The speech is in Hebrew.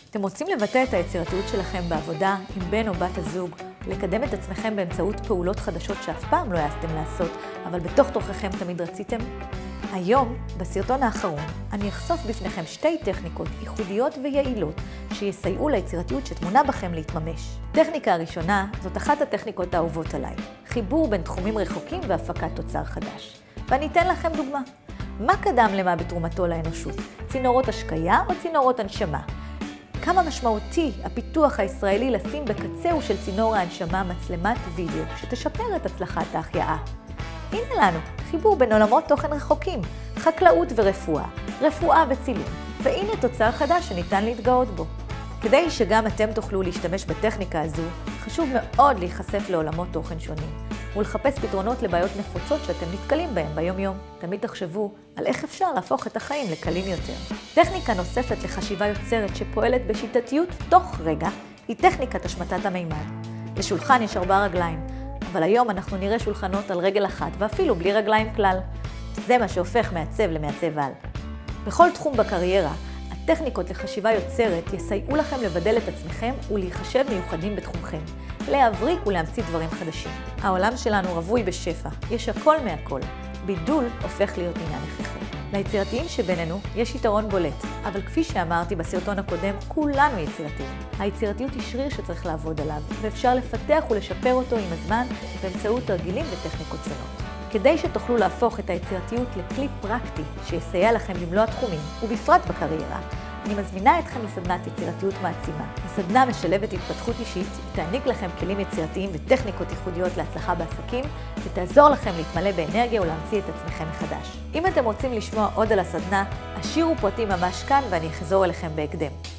אתם רוצים לבטא את היצירתיות שלכם בעבודה עם בן או בת הזוג, לקדם את עצמכם באמצעות פעולות חדשות שאף פעם לא העזתם לעשות, אבל בתוך תוככם תמיד רציתם? היום, בסרטון האחרון, אני אחשוף בפניכם שתי טכניקות ייחודיות ויעילות שיסייעו ליצירתיות שטמונה בכם להתממש. טכניקה הראשונה זאת אחת הטכניקות האהובות עליי, חיבור בין תחומים רחוקים והפקת תוצר חדש. ואני אתן לכם דוגמה. מה קדם למה בתרומתו לאנושות? צינורות השקיה או צינורות הנשמה? כמה משמעותי הפיתוח הישראלי לשים בקצהו של צינור ההנשמה מצלמת וידאו שתשפר את הצלחת ההחייאה. הנה לנו, חיבור בין עולמות תוכן רחוקים, חקלאות ורפואה, רפואה וצילום, והנה תוצר חדש שניתן להתגאות בו. כדי שגם אתם תוכלו להשתמש בטכניקה הזו, חשוב מאוד להיחשף לעולמות תוכן שונים, ולחפש פתרונות לבעיות נפוצות שאתם נתקלים בהם ביום-יום. תמיד תחשבו על איך אפשר להפוך את החיים לקלים יותר. טכניקה נוספת לחשיבה יוצרת שפועלת בשיטתיות תוך רגע, היא טכניקת השמטת המימד. לשולחן יש 4 רגליים, אבל היום אנחנו נראה שולחנות על רגל אחת ואפילו בלי רגליים כלל. זה מה שהופך מעצב למעצב על. בכל תחום בקריירה, הטכניקות לחשיבה יוצרת יסייעו לכם לבדל את עצמכם ולהיחשב מיוחדים בתחומכם, להבריק ולהמציא דברים חדשים. העולם שלנו רווי בשפע, יש הכל מהכל. בידול הופך להיות עניין הכרחי. ליצירתיים שבינינו יש יתרון בולט, אבל כפי שאמרתי בסרטון הקודם, כולנו יצירתיים. היצירתיות היא שריר שצריך לעבוד עליו, ואפשר לפתח ולשפר אותו עם הזמן באמצעות תרגילים וטכניקות שונות. כדי שתוכלו להפוך את היצירתיות לכלי פרקטי שיסייע לכם במלוא התחומים, ובפרט בקריירה, אני מזמינה אתכם לסדנת יצירתיות מעצימה. הסדנה משלבת התפתחות אישית, תעניק לכם כלים יצירתיים וטכניקות ייחודיות להצלחה בעסקים, ותעזור לכם להתמלא באנרגיה ולהמציא את עצמכם מחדש. אם אתם רוצים לשמוע עוד על הסדנה, השאירו פרטים ממש כאן ואני אחזור אליכם בהקדם.